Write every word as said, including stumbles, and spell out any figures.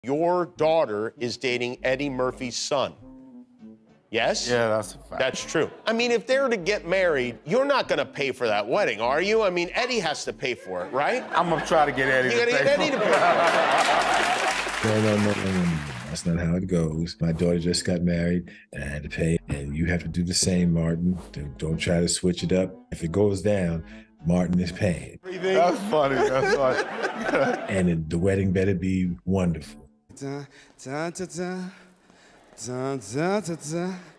Your daughter is dating Eddie Murphy's son. Yes? Yeah, that's a fact. That's true. I mean, if they're to get married, you're not going to pay for that wedding, are you? I mean, Eddie has to pay for it, right? I'm going to try to get Eddie You to got to pay get for Eddie it. to pay for it. No, no, no, no, no. That's not how it goes. My daughter just got married, and I had to pay, and you have to do the same, Martin. Don't, don't try to switch it up. If it goes down, Martin is paying. That's funny. That's funny. And it, the wedding better be wonderful. Da, da, da, da, da, da, da, da.